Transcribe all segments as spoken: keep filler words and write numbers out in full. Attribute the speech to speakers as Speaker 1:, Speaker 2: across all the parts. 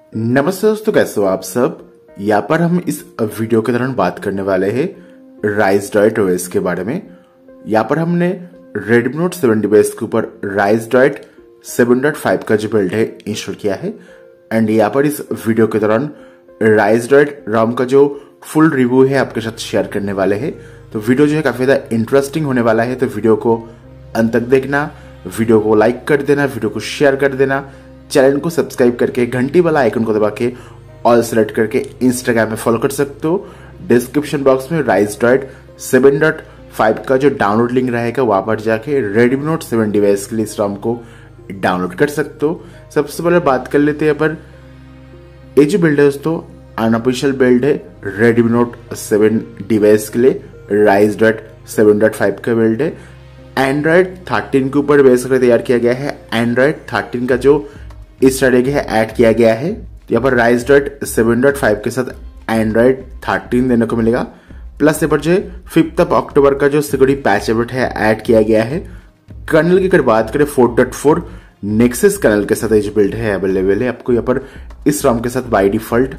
Speaker 1: नमस्ते दोस्तों, कैसे हो आप सब। यहाँ पर हम इस वीडियो के दौरान बात करने वाले हैं राइजड्रॉइड ओएस के बारे में। यहाँ पर हमने रेडमी नोट सेवन डिवाइस के ऊपर राइजड्रॉइड सेवन पॉइंट फाइव का जो बिल्ड है इंस्टॉल किया है। एंड यहाँ पर इस वीडियो के दौरान राइजड्रॉइड रॉम का जो फुल रिव्यू है आपके साथ शेयर करने वाले हैं। तो वीडियो जो है काफी ज्यादा इंटरेस्टिंग होने वाला है, तो वीडियो को अंत तक देखना, वीडियो को लाइक कर देना, वीडियो को शेयर कर देना, चैनल को सब्सक्राइब करके घंटी वाला आइकन को दबा के ऑल सेलेक्ट करके इंस्टाग्राम में फॉलो कर सकते हो। डिस्क्रिप्शन बॉक्स में राइजड्रॉइड सेवन पॉइंट फाइव का जो डाउनलोड लिंक रहेगा वहां पर जाके रेडमी नोट सेवन डिवाइस के लिए इस रॉम को डाउनलोड कर सकते हो। सबसे पहले बात कर लेते हैं पर ये जो बिल्ड है दोस्तों अनऑफिशियल बिल्ड है रेडमी नोट सेवन डिवाइस के लिए। राइजड्रॉइड सेवन पॉइंट फाइव का बिल्ड है, एंड्रॉइड थर्टीन के ऊपर बेस करके तैयार किया गया है। एंड्रॉइड थर्टीन का जो इस तरह है ऐड किया गया है। यहाँ पर राइजड्रॉइड सेवन पॉइंट फाइव के साथ एंड्रॉइड थर्टीन देने को मिलेगा। प्लस यहाँ पर जो फिफ्थ ऑफ अक्टूबर का जो सिक्योरिटी पैच अपडेट है ऐड किया गया है। कर्नल की अगर बात करें four point four Nexus kernel के साथ ये बिल्ड है अवेलेबल है। आपको यहाँ पर इस रॉम के साथ बाय डिफॉल्ट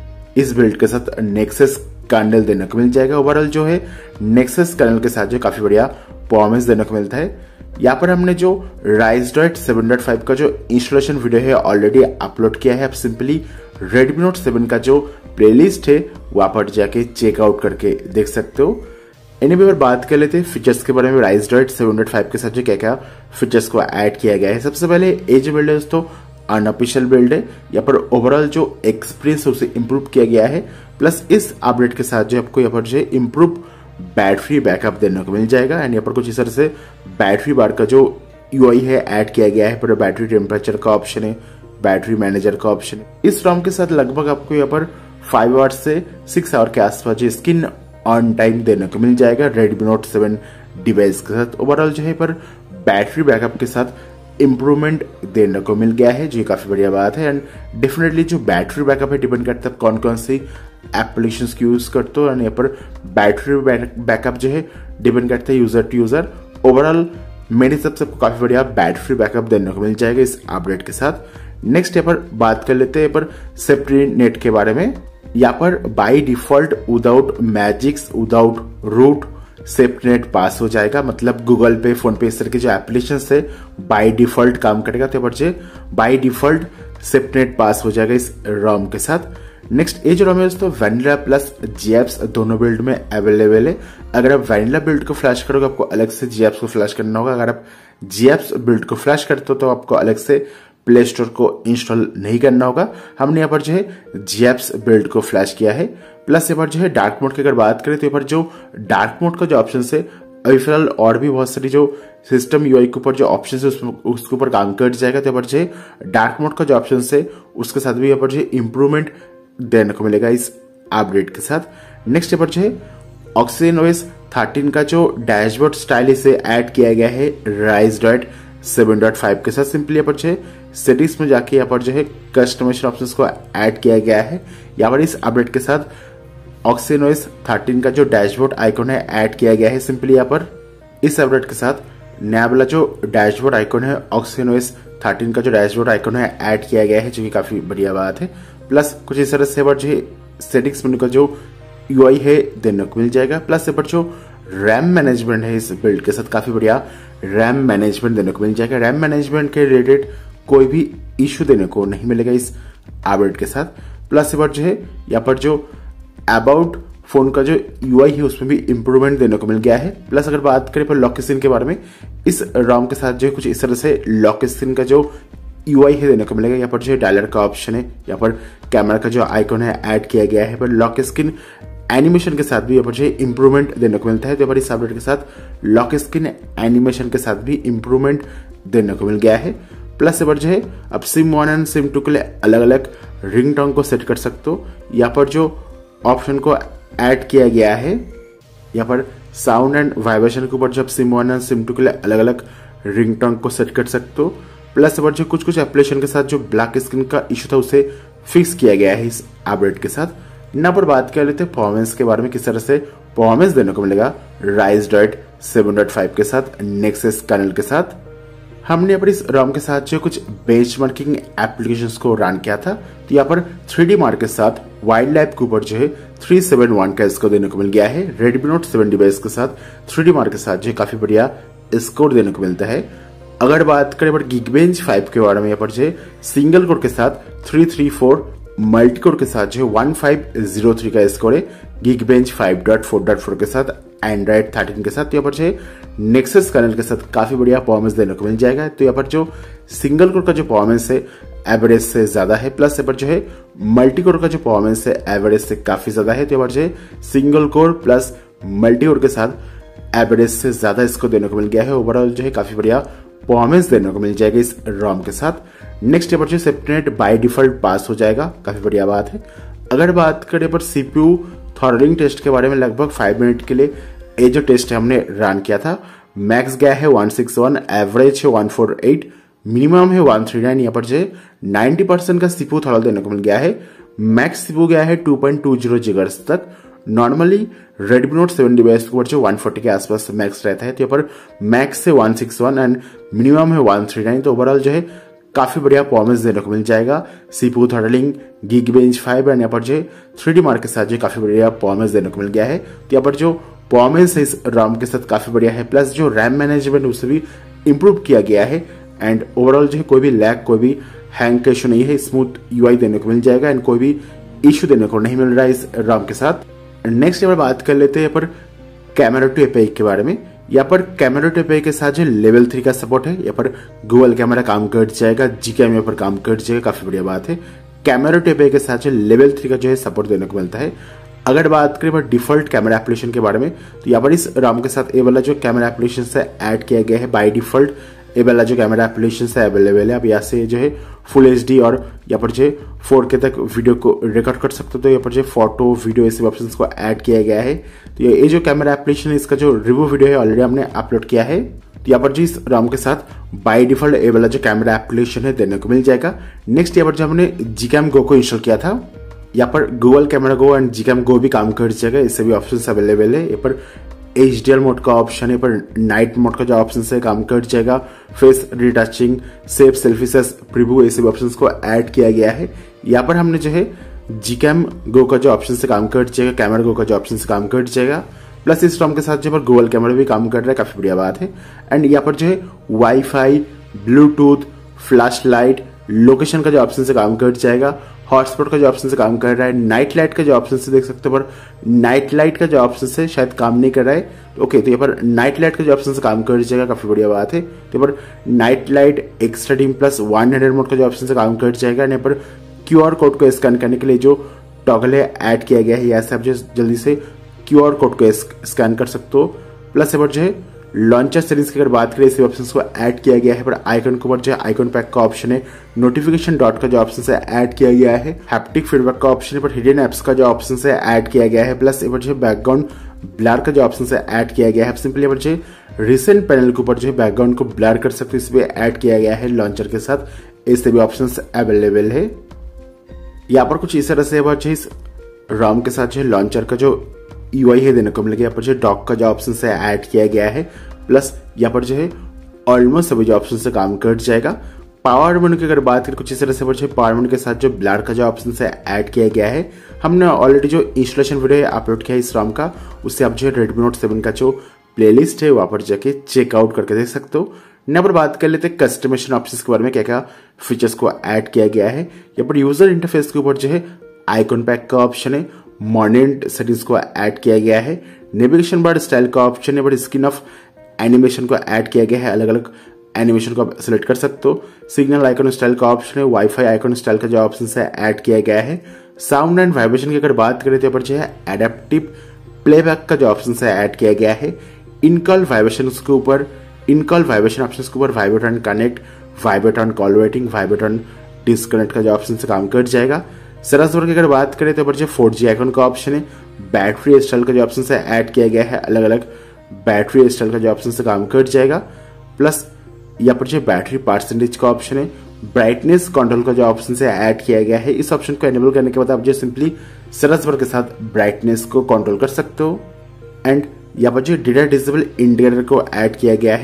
Speaker 1: इस बिल्ड के साथ नेक्सस कर्नल देने को मिल जाएगा। ओवरऑल जो है नेक्सस कर्नल के साथ जो काफी बढ़िया परफॉर्मेंस देने को मिलता है। यहाँ पर हमने जो राइजड्रॉइड सेवन पॉइंट फाइव का जो इंस्टॉलेशन वीडियो है ऑलरेडी अपलोड किया है। आप सिंपली रेडमी नोट सेवन का जो प्लेलिस्ट है वहां पर जाके चेकआउट करके देख सकते हो। एनीवे अगर बात कर लेते हैं फीचर्स के बारे में राइजड्रॉइड सेवन पॉइंट फाइव के साथ जो क्या क्या फीचर्स को ऐड किया गया है। सबसे पहले ये जो बिल्ड है दोस्तों अनऑफिशियल बिल्ड है। यहाँ पर ओवरऑल जो एक्सपीरियंस है उसे इम्प्रूव किया गया है। प्लस इस अपडेट के साथ जो आपको यहाँ पर जो इम्प्रूव बैटरी बैकअप देने को मिल जाएगा। एंड यहाँ पर कुछ इस तरह से बैटरी बार का जो यूआई है ऐड किया गया है। पर बैटरी टेम्परेचर का ऑप्शन है, बैटरी मैनेजर का ऑप्शन है। इस रॉम के साथ लगभग आपको यहाँ पर फाइव आवर्स से सिक्स आवर के आसपास जो स्क्रीन ऑन टाइम देने को मिल जाएगा रेडमी नोट सेवन डिवाइस के साथ। ओवरऑल जो है पर बैटरी बैकअप के साथ इम्प्रूवमेंट देने को मिल गया है, जो काफी बढ़िया बात है। एंड डेफिनेटली जो बैटरी बैकअप है डिपेंड करता है कौन कौन सी एप्लीकेशंस की यूज करते हो। एंड यहाँ पर बैटरी बैकअप जो है डिपेंड करता है यूजर टू यूजर। ओवरऑल मेरे हिसाब से आपको काफी बढ़िया बैटरी बैकअप देने को मिल जाएगा इस अपडेट के साथ। नेक्स्ट यहाँ पर बात कर लेते हैं पर सेफ्टी नेट के बारे में। यहाँ पर by default without Magisk without root safety net pass हो जाएगा। मतलब गूगल पे, फोन पे इस तरह के जो एप्लीकेशन है बाय डिफॉल्ट काम करेगा। तो यहाँ पर by default safety net pass हो जाएगा इस रॉम के साथ। नेक्स्ट ये जो रॉम है दोस्तों वैनिला प्लस जीएप्स दोनों बिल्ड में अवेलेबल है। अगर आप वैनिला बिल्ड को फ्लैश करोगे आपको अलग से जीएप्स को फ्लैश करना होगा। अगर आप जीएप्स बिल्ड को फ्लैश करते हो तो आपको अलग से प्ले स्टोर को इंस्टॉल नहीं करना होगा। हमने यहाँ पर जो है जीएप्स बिल्ड को फ्लैश किया है। प्लस यहाँ पर जो है डार्क मोड की अगर बात करें तो यहाँ पर जो डार्क मोड का जो ऑप्शन है अभी फिलहाल और भी बहुत सारी जो सिस्टम यूआई के ऊपर जो ऑप्शन है उसके ऊपर काम कर जाएगा। तो यहाँ पर जो है डार्क मोड का जो ऑप्शन है उसके साथ भी यहाँ पर जो है इम्प्रूवमेंट देने को मिलेगा इस अपडेट के साथ। नेक्स्ट यहाँ पर जो है ऑक्सीजन ओएस थर्टीन का जो डैशबोर्ड स्टाइल इसे ऐड किया गया है राइजड्रॉइड सेवन पॉइंट फाइव के साथ। सिंपली यहाँ पर जो है सेटिंग्स में जाके यहाँ पर जो है कस्टमाइजेशन ऑप्शंस को ऐड किया गया है। यहाँ पर इस अपडेट के साथ ऑक्सीजन ओएस थर्टीन का जो डैशबोर्ड आइकन है ऐड किया गया है। सिंपली यहाँ पर इस अपडेट के साथ नया वाला जो डैशबोर्ड आइकन है ऑक्सीजन ओएस थर्टीन का जो डैशबोर्ड आइकन है ऐड किया गया है, जो कि काफी बढ़िया बात है। प्लस कुछ इस तरह से जो सेटिंग्स मेनू का जो यूआई है देने को मिल जाएगा। प्लस यहाँ पर जो रैम मैनेजमेंट है इस बिल्ड के साथ काफी बढ़िया रैम मैनेजमेंट देने को मिल जाएगा। रैम मैनेजमेंट के रिलेटेड कोई भी इश्यू देने को नहीं मिलेगा इस अपडेट के साथ। प्लस यहाँ पर जो है यहाँ पर जो अबाउट फोन का जो यूआई है उसमें भी इंप्रूवमेंट देने को मिल गया है। प्लस अगर बात करें पर लॉक स्क्रीन के बारे में, इस रॉम के साथ जो है कुछ इस तरह से लॉक स्क्रीन का जो यूआई है देने को मिलेगा। यहाँ पर जो है डायलर का ऑप्शन है, यहाँ पर कैमरा का जो आइकन है ऐड किया गया है। पर लॉक स्क्रीन एनिमेशन के साथ भी यहाँ पर जो है इंप्रूवमेंट देने को मिलता है। तो यहाँ पर इस अपडेट के साथ लॉक स्क्रीन एनिमेशन के साथ भी इंप्रूवमेंट देने को मिल गया है। प्लस यहाँ पर जो है अब SIM one and SIM two के लिए अलग अलग रिंग टोन को सेट कर सकते हो। यहाँ पर जो ऑप्शन को ऐड किया गया है यहाँ पर साउंड एंड वाइब्रेशन के ऊपर जब SIM one and SIM two के लिए अलग अलग रिंग टोन को सेट कर सकते हो। प्लस यहाँ पर जो कुछ कुछ एप्लीकेशन के साथ जो ब्लैक स्क्रीन का इशू था उसे फिक्स किया गया है इस अपडेट के साथ। यहाँ पर बात कर लेते हैं परफॉर्मेंस के बारे में, किस तरह से परफॉर्मेंस देने को मिलेगा राइजड्रॉइड सेवन पॉइंट फाइव के साथ नेक्सस कर्नल के साथ। हमने यहाँ पर इस रॉम के साथ जो कुछ बेंचमार्किंग एप्लीकेशंस को रन किया था, तो यहाँ पर थ्री डी मार्क के साथ वाइल्ड लाइफ के ऊपर जो है थ्री सेवन वन का स्कोर देने को मिल गया है। रेडमी नोट सेवन डिवाइस के साथ थ्री डी मार्क के साथ जो है काफी बढ़िया स्कोर देने को मिलता है। अगर बात करें पर Geekbench फाइव के बारे में, यहाँ पर जो है सिंगल कोर के साथ three three four, multi core के साथ जो है वन फाइव जीरो थ्री का स्कोर है Geekbench five dot four dot four के साथ एंड्रॉइड थर्टीन के साथ। तो यहाँ पर जो है नेक्सस कर्नल के साथ काफी बढ़िया परफॉर्मेंस देने को मिल जाएगा। तो यहाँ पर जो सिंगल कोर का जो परफॉर्मेंस है एवरेज से ज्यादा है, प्लस यहाँ पर जो है मल्टी कोर का जो परफॉर्मेंस है एवरेज से काफी ज्यादा है। तो यहाँ पर जो है single core plus multi core के साथ एवरेज से ज्यादा इसको देने को मिल गया है। ओवरऑल जो है काफी बढ़िया परफॉर्मेंस देने को मिल जाएगा इस रॉम के साथ। नेक्स्ट यहाँ पर जो सेफ्टीनेट बाय डिफॉल्ट पास हो जाएगा, काफी बढ़िया बात है। अगर बात करें पर सीपीयू थ्रॉटलिंग टेस्ट के बारे में, लगभग फाइव मिनट के लिए ये जो टेस्ट है हमने रन किया था। मैक्स गया है वन सिक्स वन, एवरेज है वन फोर एट, मिनिमम है वन थ्री नाइन। यहाँ पर जो है नाइन्टी परसेंट का सीपीयू थ्रॉटल देने को मिल गया है। मैक्स सीपीयू गया है two point two zero gigahertz तक। Normally Redmi Note seven device के ऊपर जो वन फोर्टी के आसपास मैक्स रहता है, तो यहाँ पर मैक्स है one six one and minimum है वन थ्री नाइन। तो ओवरऑल जो है काफी बढ़िया परफॉर्मेंस देने को मिल जाएगा CPU throttling Geekbench five and यहाँ पर जो थ्री डी मार्क के साथ जो काफी बढ़िया परफॉर्मेंस देने को मिल गया है। तो यहाँ पर जो परफॉर्मेंस है इस रॉम के साथ काफी बढ़िया है, प्लस जो रैम मैनेजमेंट उसे भी इम्प्रूव किया गया है एंड ओवरऑल जो है कोई भी लैग, कोई भी हैंग का इशू नहीं है। स्मूथ यूआई देने को मिल जाएगा एंड कोई भी इशू देने को नहीं मिल रहा है इस रॉम के साथ। नेक्स्ट यहाँ पर बात कर लेते हैं यहाँ पर कैमरा टू एपीआई के बारे में। यहाँ पर कैमरा टू एपीआई के साथ जो लेवल थ्री का सपोर्ट है, यहाँ पर गूगल कैमरा काम कर जाएगा, जीकैम यहाँ पर काम कर जाएगा, काफी बढ़िया बात है। कैमरा टू एपीआई के साथ जो लेवल थ्री का जो है सपोर्ट देने को मिलता है। अगर बात करें पर डिफॉल्ट कैमरा एप्लीकेशन के बारे में, तो यहाँ पर इस रॉम के साथ ये वाला जो कैमरा एप्लीकेशन से ऐड किया गया है बाय डिफॉल्ट, ये वाला जो कैमरा एप्लीकेशन से अवेलेबल है। आप यहाँ से जो है फुल एच डी और यहाँ पर जो है फोर के तक वीडियो को रिकॉर्ड कर सकते हो। तो यहाँ पर जो फोटो वीडियो ऐसे ऑप्शन को ऐड किया गया है। तो ये जो कैमरा एप्लीकेशन है, इसका जो रिव्यू वीडियो है ऑलरेडी हमने अपलोड किया है। तो यहाँ पर जो इस रॉम के साथ बाय डिफॉल्ट ये वाला जो कैमरा एप्लीकेशन है देने को मिल जाएगा। नेक्स्ट यहाँ पर जो हमने जीकैम गो को इंस्टॉल किया था, यहाँ पर Google camera go and GCam go भी काम कर जाएगा, इससे भी ऑप्शन अवेलेबल है। यहाँ पर एच डी एल मोड का ऑप्शन है, पर नाइट मोड का जो ऑप्शन है काम कर जाएगा। फेस रिटचिंग, सेफ सेल्फी सेस प्रीव्यू, ऐसे भी ऑप्शन को ऐड किया गया है। यहाँ पर हमने जो है जीकैम गो का जो ऑप्शन से काम कर जाएगा, कैमरा गो का जो ऑप्शन से काम कर जाएगा, प्लस इस रॉम के साथ जो पर गूगल कैमरा भी काम कर रहा है, काफी बढ़िया बात है। एंड यहाँ पर जो है WiFi, Bluetooth, flash light, location का जो ऑप्शन से काम कर जाएगा, हॉटस्पॉट का जो ऑप्शन से काम कर रहा है, नाइट लाइट का जो ऑप्शन से देख सकते हो, पर नाइट लाइट का जो ऑप्शन से शायद काम नहीं कर रहा है। ओके, तो यहाँ पर नाइट लाइट का जो ऑप्शन से काम कर जाएगा, काफी बढ़िया बात है। तो यहाँ पर night light extra dim plus one hundred mode का जो ऑप्शन से काम कर जाएगा। यहाँ पर क्यूआर कोड को स्कैन करने के लिए जो टॉगल है ऐड किया गया है, यहाँ से आप जो जल्दी से क्यूआर कोड को स्कैन कर सकते हो। प्लस यहाँ पर जो है लॉन्चर सेटिंग्स की अगर बात करें, इसी ऑप्शंस को ऐड किया गया है। पर आइकन के ऊपर जो है आइकन पैक का ऑप्शन है, नोटिफिकेशन डॉट का जो ऑप्शन है ऐड किया गया है, हैप्टिक फीडबैक का ऑप्शन है, पर हिडन एप्स का जो ऑप्शन है ऐड किया गया है। प्लस यहाँ पर जो बैकग्राउंड ब्लर का जो ऑप्शन है ऐड किया गया है। सिंपली यहाँ पर जो रिसेंट पैनल के ऊपर जो है बैकग्राउंड को ब्लर कर सकते हो, इसमें ऐड किया गया है लॉन्चर के साथ, इससे भी ऑप्शन अवेलेबल है। यहाँ पर कुछ इस तरह से इस रॉम के साथ जो लॉन्चर का जो यूआई है देने को मिलेगा। यहाँ पर जो डॉक का जो ऑप्शन है ऐड किया गया है। प्लस यहाँ पर जो है ऑलमोस्ट सभी जो ऑप्शन से काम कर जाएगा। पावर मेनू की अगर बात करें, कुछ इस तरह से पावर मेनू के साथ जो ब्लर का जो ऑप्शन है ऐड किया गया है। हमने ऑलरेडी जो इंस्टॉलेशन वीडियो अपलोड किया है इस रॉम का, उससे आप जो है रेडमी नोट सेवन का जो प्लेलिस्ट है वहां पर जाके चेकआउट करके देख सकते हो। यहाँ पर बात कर लेते हैं कस्टमाइजेशन ऑप्शन के बारे में, क्या क्या फीचर्स को ऐड किया गया है। यहाँ पर यूजर इंटरफेस के ऊपर जो है आइकन पैक का ऑप्शन है, मॉनिटर सेटिंग्स को ऐड किया गया है, नेविगेशन बार स्टाइल का ऑप्शन है, बट स्किन ऑफ एनिमेशन को ऐड किया गया है, अलग अलग एनिमेशन को आप सिलेक्ट कर सकते हो। सिग्नल आइकन स्टाइल का ऑप्शन है, वाईफाई आइकन स्टाइल का जो ऑप्शन है ऐड किया गया है। साउंड एंड वाइब्रेशन की अगर बात करें तो यहाँ पर जो है एडेप्टिव प्लेबैक का जो ऑप्शन है ऐड किया गया है। इनकॉल वाइब्रेशन के ऊपर इनकॉल वाइब्रेशन ऑप्शन के ऊपर vibrate on connect, vibrate on call waiting, vibrate on disconnect का जो ऑप्शन से काम कर जाएगा। सरस वर्क की अगर बात करें तो जो फोर जी आइकन का ऑप्शन है, बैटरी स्टाइल का जो ऑप्शन है ऐड किया गया है, अलग अलग बैटरी स्टाइल का जो ऑप्शन से काम कर जाएगा। प्लस यहाँ पर जो बैटरी परसेंटेज का ऑप्शन है, ब्राइटनेस कंट्रोल का जो ऑप्शन है ऐड किया गया है। इस ऑप्शन को एनेबल करने के बाद आप जो सिंपली सरस वर्क के साथ ब्राइटनेस को कंट्रोल कर सकते हो। एंड यहाँ पर जो डेटा डिसेबल इंडिकेटर को ऐड किया गया है,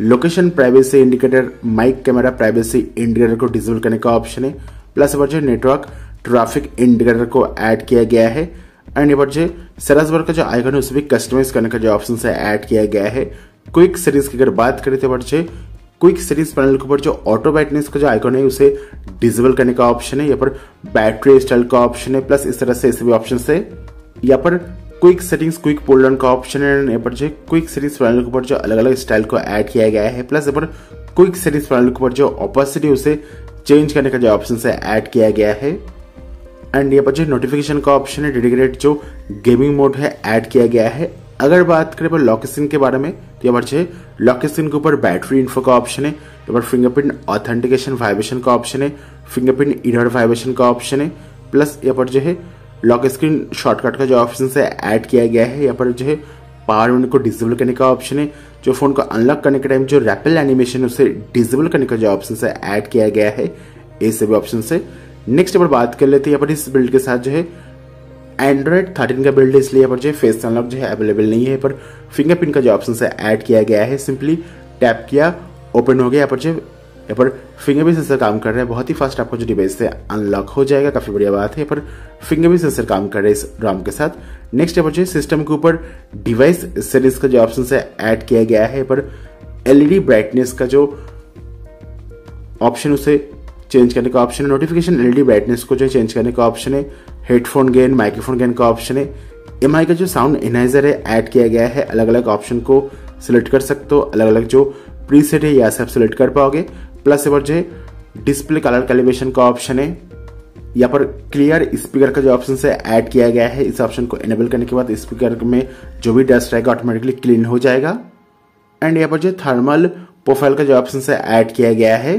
Speaker 1: location privacy indicator, mic camera privacy indicator को डिसेबल करने का ऑप्शन है। प्लस यहाँ पर जो नेटवर्क ट्रैफिक इंडिकेटर को ऐड किया गया है। एंड यहाँ पर जो सर्च बार का जो आइकन है उसे भी कस्टमाइज करने का जो ऑप्शन है ऐड किया गया है। क्विक सेटिंग्स की अगर बात करें तो यहाँ पर क्विक सेटिंग्स पैनल के ऊपर जो ऑटो ब्राइटनेस का जो आइकन है उसे डिसेबल करने का ऑप्शन है। यहाँ पर बैटरी स्टाइल का ऑप्शन है। प्लस इस तरह से ऐसे भी ऑप्शन है। यहाँ पर quick settings quick pull down का ऑप्शन है। यहाँ पर जो क्विक सेटिंग्स पैनल के ऊपर जो अलग अलग स्टाइल को ऐड किया गया है। प्लस यहाँ पर क्विक सेटिंग्स पैनल के ऊपर जो ऑपोसिटी उसे चेंज करने का जो ऑप्शन है ऐड किया गया है। एंड यहाँ पर जो नोटिफिकेशन का ऑप्शन है डेडिकेटेड जो गेमिंग मोड है ऐड किया गया है। अगर बात करें पर लॉक स्क्रीन के बारे में तो यहाँ पर जो लॉक स्क्रीन के ऊपर बैटरी इन्फो का ऑप्शन है। यहाँ पर फिंगरप्रिंट ऑथेंटिकेशन वाइब्रेशन का ऑप्शन है। फिंगरप्रिंट इरर वाइब्रेशन का ऑप्शन है। प्लस यहाँ पर जो है लॉक स्क्रीन शॉर्टकट का जो ऑप्शन है ऐड किया गया है। यहाँ पर जो है पावर बटन को डिसेबल करने का ऑप्शन है। जो फोन को अनलॉक करने के टाइम जो रैपिड एनिमेशन उसे डिसेबल करने का जो ऑप्शन है ऐड किया गया है। ये सभी ऑप्शन है। नेक्स्ट पर बात कर लेते हैं यहाँ पर इस बिल्ड के साथ जो है एंड्रॉइड थर्टीन का बिल्ड है, इसलिए यहाँ पर जो फेस अनलॉक जो है अवेलेबल नहीं है। यहाँ पर फिंगरप्रिंट का जो ऑप्शन है ऐड किया गया है। सिंपली टैप किया ओपन हो गया। यहाँ पर जो यहाँ पर फिंगरप्रिंट सेंसर काम कर रहा है, बहुत ही फास्ट आपका जो डिवाइस है अनलॉक हो जाएगा, काफी बढ़िया बात है। यहाँ पर फिंगरप्रिंट सेंसर काम कर रहा है इस रॉम के साथ। नेक्स्ट यहाँ पर जो सिस्टम के ऊपर डिवाइस सेटिंग्स का जो ऑप्शन है ऐड किया गया है। यहाँ पर एलईडी ब्राइटनेस का जो ऑप्शन उसे चेंज करने का ऑप्शन है। नोटिफिकेशन एलईडी ब्राइटनेस को जो चेंज करने का ऑप्शन है। हेडफोन गेन, माइक्रोफोन गेन का ऑप्शन है। एमआई का जो साउंड एनालाइजर है ऐड किया गया है। अलग अलग ऑप्शन को सिलेक्ट कर सकते हो, अलग अलग जो प्रीसेट है यहाँ से आप सिलेक्ट कर पाओगे। प्लस यहाँ पर जो डिस्प्ले कलर कैलिब्रेशन का ऑप्शन है। यहाँ पर क्लियर स्पीकर का जो ऑप्शन है ऐड किया गया है। इस ऑप्शन को एनेबल करने के बाद स्पीकर में जो भी डस्ट रहेगा ऑटोमेटिकली क्लीन हो जाएगा। एंड यहाँ पर जो थर्मल प्रोफाइल का जो ऑप्शन है ऐड किया गया है।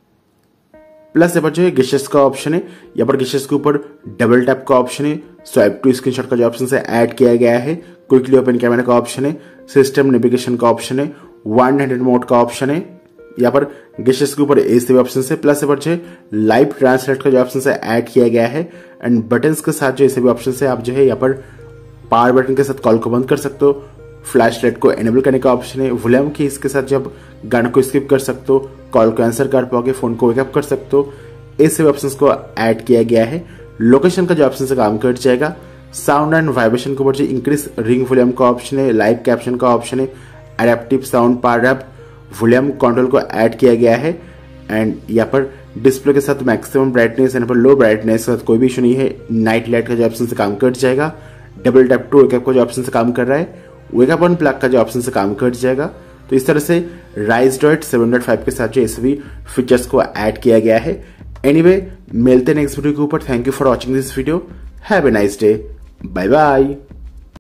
Speaker 1: प्लस यहाँ पर जो है गेस्चर्स का ऑप्शन है। यहाँ पर गेस्चर्स के ऊपर डबल टैप का ऑप्शन है। स्वाइप टू स्क्रीनशॉट का जो ऑप्शन है ऐड किया गया है। क्विकली ओपन कैमरा का ऑप्शन है। सिस्टम नेविगेशन का ऑप्शन है। वन हैंडेड मोड का ऑप्शन है। यहाँ पर गेस्चर्स के ऊपर ऐसे भी ऑप्शन है। प्लस यहाँ पर जो लाइव ट्रांसलेट का जो ऑप्शन है ऐड किया गया है। एंड बटन्स के साथ जो ऐसे भी ऑप्शन है, आप जो है यहाँ पर पावर बटन के साथ कॉल को बंद कर सकते हो। फ्लैश लाइट को एनेबल करने का ऑप्शन है। वॉल्यूम की इसके साथ जब गाने को स्किप कर सकते हो, कॉल को आंसर कर पाओगे, फोन को वेकअप कर सकते हो। ऐसे ऑप्शंस को ऐड किया गया है। लोकेशन का जो ऑप्शन से काम कर जाएगा। साउंड एंड वाइब्रेशन के ऊपर जो इंक्रीज रिंग वॉल्यूम का ऑप्शन है। लाइव कैप्शन का ऑप्शन है। Adaptive sound power up volume control को ऐड किया गया है। एंड यहाँ पर डिस्प्ले के साथ मैक्सिमम ब्राइटनेस, यहाँ पर लो ब्राइटनेस के साथ कोई भी इशू नहीं है। नाइट लाइट का जो ऑप्शन से काम कर जाएगा। डबल टैप टू वेकअप का जो ऑप्शन से काम कर रहा है। वेकअप ऑन प्लग का जो ऑप्शन से काम कर जाएगा। तो इस तरह से राइजड्रॉइड सेवन पॉइंट फाइव के साथ जो ऐसे भी फीचर्स को ऐड किया गया है। एनीवे anyway, मिलते हैं नेक्स्ट वीडियो के ऊपर। Thank you for watching this video. Have a nice day. Bye bye.